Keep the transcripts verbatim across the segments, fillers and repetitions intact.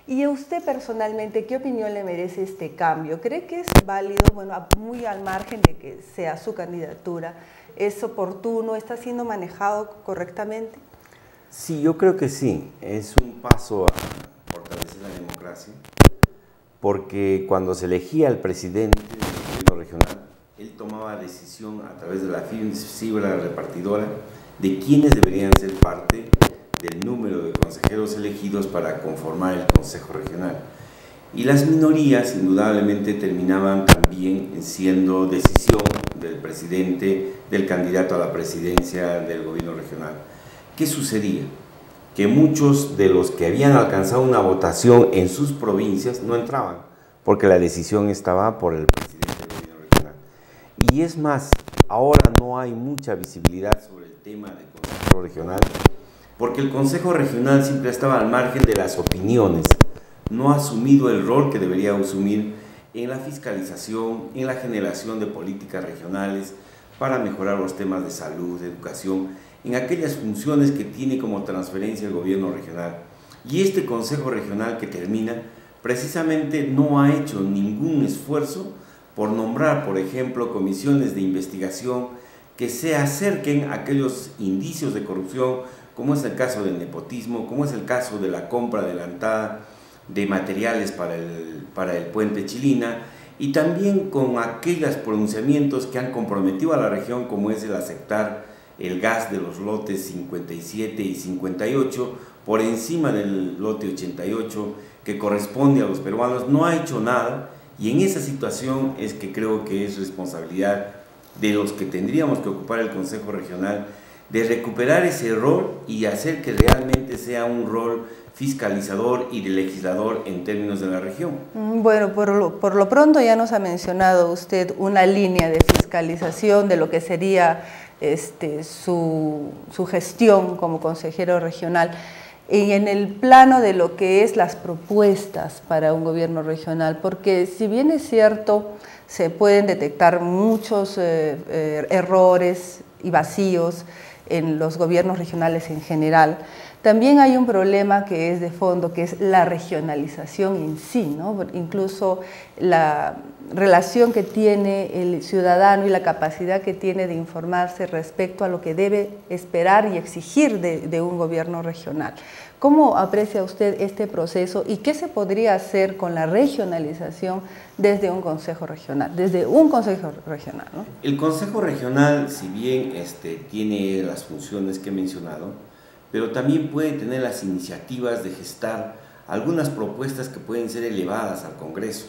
¿Y a usted personalmente qué opinión le merece este cambio? ¿Cree que es válido, bueno, muy al margen de que sea su candidatura? ¿Es oportuno? ¿Está siendo manejado correctamente? Sí, yo creo que sí. Es un paso a fortalecer la democracia, porque cuando se elegía al presidente del gobierno regional, él tomaba decisión a través de la fibra repartidora de quiénes deberían ser parte del número de consejeros elegidos para conformar el Consejo Regional. Y las minorías, indudablemente, terminaban también siendo decisión del presidente, del candidato a la presidencia del gobierno regional. ¿Qué sucedía? Que muchos de los que habían alcanzado una votación en sus provincias no entraban, porque la decisión estaba por el presidente del gobierno regional. Y es más, ahora no hay mucha visibilidad sobre el tema del Consejo Regional, porque el Consejo Regional siempre estaba al margen de las opiniones, no ha asumido el rol que debería asumir en la fiscalización, en la generación de políticas regionales para mejorar los temas de salud, de educación, en aquellas funciones que tiene como transferencia el gobierno regional. Y este Consejo Regional que termina, precisamente no ha hecho ningún esfuerzo por nombrar, por ejemplo, comisiones de investigación que se acerquen a aquellos indicios de corrupción, como es el caso del nepotismo, como es el caso de la compra adelantada de materiales para el, para el puente Chilina, y también con aquellos pronunciamientos que han comprometido a la región, como es el aceptar el gas de los lotes cincuenta y siete y cincuenta y ocho por encima del lote ochenta y ocho que corresponde a los peruanos. No ha hecho nada, y en esa situación es que creo que es responsabilidad de los que tendríamos que ocupar el Consejo Regional de recuperar ese rol y hacer que realmente sea un rol fiscalizador y de legislador en términos de la región. Bueno, por lo, por lo pronto ya nos ha mencionado usted una línea de fiscalización de lo que sería este, su, su gestión como consejero regional. Y en el plano de lo que es las propuestas para un gobierno regional, porque si bien es cierto, se pueden detectar muchos eh, eh, errores y vacíos en los gobiernos regionales en general, también hay un problema que es de fondo, que es la regionalización en sí, ¿no? Incluso la relación que tiene el ciudadano y la capacidad que tiene de informarse respecto a lo que debe esperar y exigir de, de un gobierno regional. ¿Cómo aprecia usted este proceso y qué se podría hacer con la regionalización desde un consejo regional, desde un consejo regional, ¿no? El consejo regional, si bien este, tiene las funciones que he mencionado, pero también puede tener las iniciativas de gestar algunas propuestas que pueden ser elevadas al Congreso.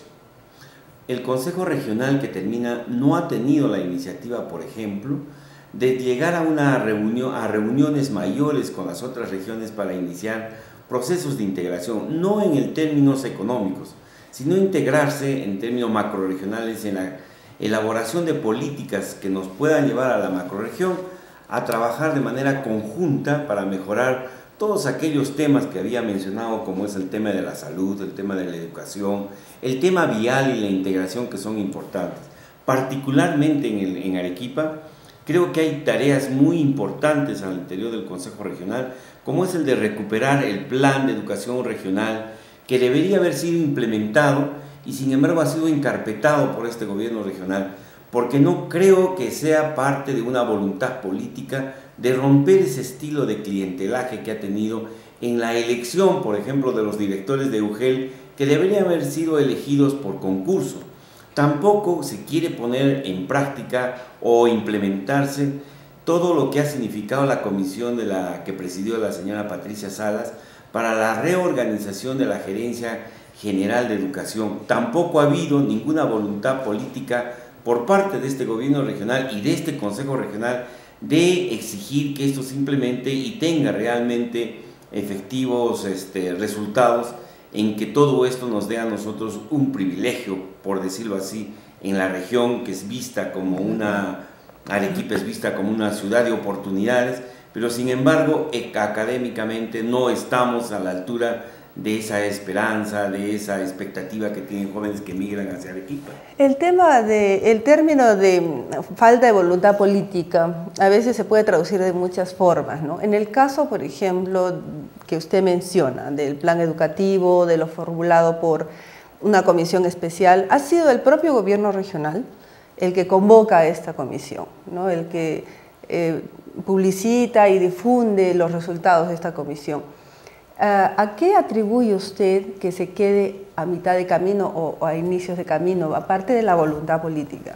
El Consejo Regional que termina no ha tenido la iniciativa, por ejemplo, de llegar a, una reunión, a reuniones mayores con las otras regiones para iniciar procesos de integración, no en el términos económicos, sino integrarse en términos macroregionales en la elaboración de políticas que nos puedan llevar a la macroregión a trabajar de manera conjunta para mejorar todos aquellos temas que había mencionado, como es el tema de la salud, el tema de la educación, el tema vial y la integración, que son importantes. Particularmente en, el, en Arequipa, creo que hay tareas muy importantes al interior del Consejo Regional, como es el de recuperar el plan de educación regional, que debería haber sido implementado y sin embargo ha sido encarpetado por este gobierno regional, porque no creo que sea parte de una voluntad política de romper ese estilo de clientelaje que ha tenido en la elección, por ejemplo, de los directores de U G E L, que deberían haber sido elegidos por concurso. Tampoco se quiere poner en práctica o implementarse todo lo que ha significado la comisión de la que presidió la señora Patricia Salas para la reorganización de la Gerencia General de Educación. Tampoco ha habido ninguna voluntad política por parte de este gobierno regional y de este Consejo Regional de exigir que esto se implemente y tenga realmente efectivos este, resultados, en que todo esto nos dé a nosotros un privilegio, por decirlo así, en la región, que es vista como una, Arequipa es vista como una ciudad de oportunidades, pero sin embargo académicamente no estamos a la altura de esa esperanza, de esa expectativa que tienen jóvenes que migran hacia Arequipa. El tema de, el término de falta de voluntad política a veces se puede traducir de muchas formas, ¿no? En el caso, por ejemplo, que usted menciona, del plan educativo, de lo formulado por una comisión especial, ha sido el propio gobierno regional el que convoca a esta comisión, ¿no? El que eh, publicita y difunde los resultados de esta comisión. ¿A qué atribuye usted que se quede a mitad de camino o, o a inicios de camino, aparte de la voluntad política?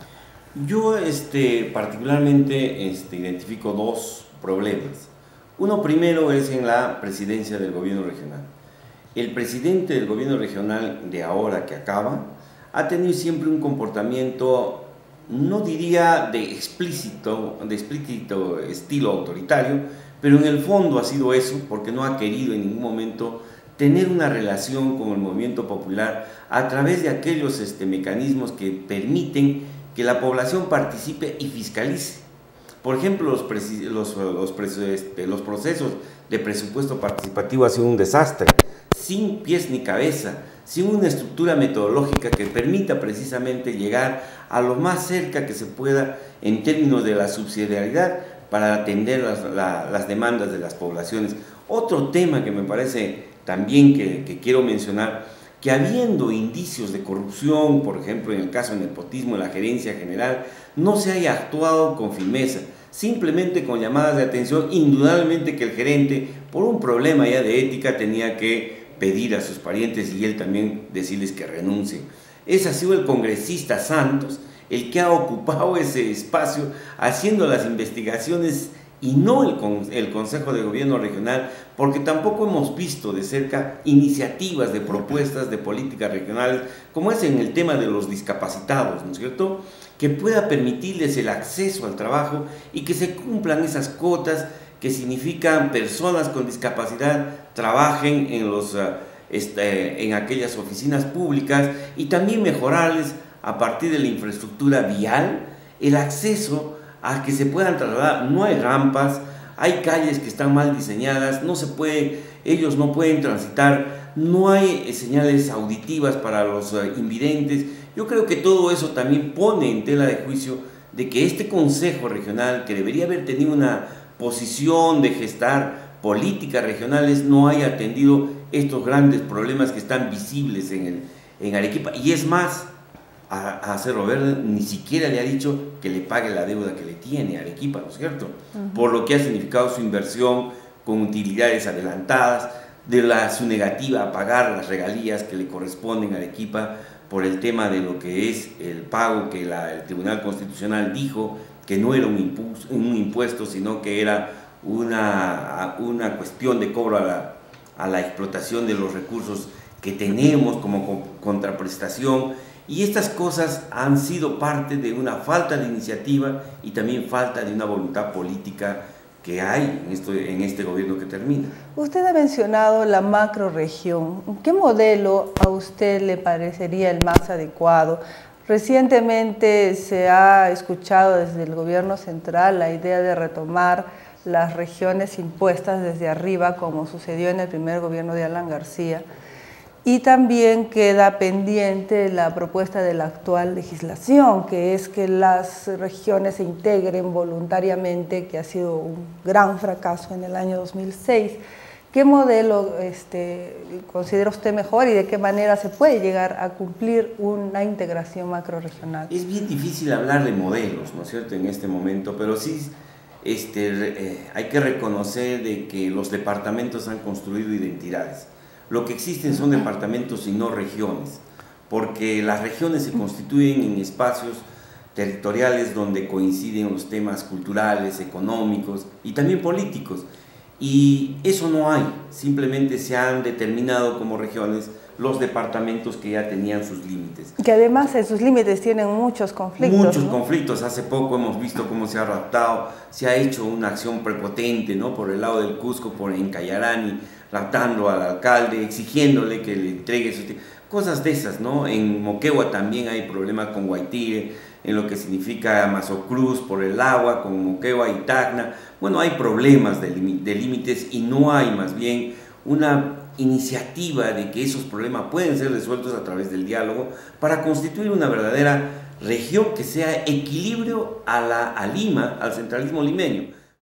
Yo este, particularmente este, identifico dos problemas. Uno primero es en la presidencia del gobierno regional. El presidente del gobierno regional de ahora que acaba ha tenido siempre un comportamiento, no diría de explícito, de explícito estilo autoritario, pero en el fondo ha sido eso porque no ha querido en ningún momento tener una relación con el movimiento popular a través de aquellos este, mecanismos que permiten que la población participe y fiscalice. Por ejemplo, los, los, los, este, los procesos de presupuesto participativo han sido un desastre, sin pies ni cabeza, sin una estructura metodológica que permita precisamente llegar a lo más cerca que se pueda en términos de la subsidiariedad para atender las, la, las demandas de las poblaciones. Otro tema que me parece también que, que quiero mencionar, que habiendo indicios de corrupción, por ejemplo en el caso del nepotismo en la gerencia general, no se haya actuado con firmeza, simplemente con llamadas de atención, indudablemente que el gerente, por un problema ya de ética, tenía que pedir a sus parientes y él también decirles que renuncien. Ese ha sido el congresista Santos, el que ha ocupado ese espacio haciendo las investigaciones y no el, el Consejo de Gobierno Regional, porque tampoco hemos visto de cerca iniciativas de propuestas de políticas regionales, como es en el tema de los discapacitados, ¿no es cierto?, que pueda permitirles el acceso al trabajo y que se cumplan esas cuotas que significan personas con discapacidad trabajen en, los, este, en aquellas oficinas públicas y también mejorarles a partir de la infraestructura vial el acceso a que se puedan trasladar. No hay rampas, hay calles que están mal diseñadas, no se puede, ellos no pueden transitar, no hay señales auditivas para los invidentes. Yo creo que todo eso también pone en tela de juicio de que este Consejo Regional, que debería haber tenido una posición de gestar políticas regionales, no haya atendido estos grandes problemas que están visibles en, el, en Arequipa. Y es más, a, a Cerro Verde ni siquiera le ha dicho que le pague la deuda que le tiene a Arequipa, ¿no es cierto? Uh-huh. Por lo que ha significado su inversión con utilidades adelantadas, de la, su negativa a pagar las regalías que le corresponden a Arequipa por el tema de lo que es el pago que la, el Tribunal Constitucional dijo que no era un, impuesto, un impuesto, sino que era una, una cuestión de cobro a la, a la explotación de los recursos que tenemos como contraprestación. Y estas cosas han sido parte de una falta de iniciativa y también falta de una voluntad política que hay en, esto, en este gobierno que termina. Usted ha mencionado la macroregión. ¿Qué modelo a usted le parecería el más adecuado? Recientemente se ha escuchado desde el gobierno central la idea de retomar las regiones impuestas desde arriba, como sucedió en el primer gobierno de Alan García. Y también queda pendiente la propuesta de la actual legislación, que es que las regiones se integren voluntariamente, que ha sido un gran fracaso en el año dos mil seis. ¿Qué modelo este, considera usted mejor y de qué manera se puede llegar a cumplir una integración macrorregional? Es bien difícil hablar de modelos, ¿no es cierto?, en este momento, pero sí este, eh, hay que reconocer de que los departamentos han construido identidades. Lo que existen son departamentos y no regiones, porque las regiones se constituyen en espacios territoriales donde coinciden los temas culturales, económicos y también políticos. Y eso no hay, simplemente se han determinado como regiones los departamentos que ya tenían sus límites. Que además en sus límites tienen muchos conflictos. Muchos ¿no? conflictos. Hace poco hemos visto cómo se ha raptado, se ha hecho una acción prepotente, ¿no?, por el lado del Cusco, por en Cayarani, raptando al alcalde, exigiéndole que le entregue sus... cosas de esas, ¿no? En Moquegua también hay problemas con Guaitire, en lo que significa Mazocruz por el agua, con Moquegua y Tacna. Bueno, hay problemas de límites y no hay más bien una iniciativa de que esos problemas pueden ser resueltos a través del diálogo para constituir una verdadera región que sea equilibrio a, la, a Lima, al centralismo limeño.